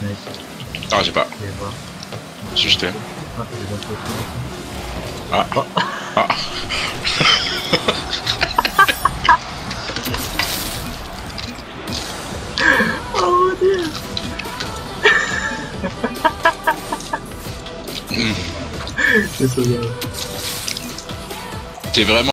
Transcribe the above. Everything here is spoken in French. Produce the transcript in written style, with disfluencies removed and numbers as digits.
Nice. Ah, j'ai pas. Je vais voir. Je suis jeté. Ah, j'ai bien fait. Ah. Oh. Ah. Oh mon dieu. C'est ça. T'es vraiment